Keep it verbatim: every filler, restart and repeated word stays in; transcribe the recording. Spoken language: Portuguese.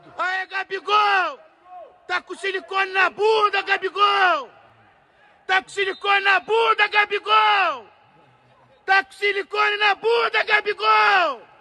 Aê, Gabigol! Tá com silicone na bunda, Gabigol! Tá com silicone na bunda, Gabigol! Tá com silicone na bunda, Gabigol!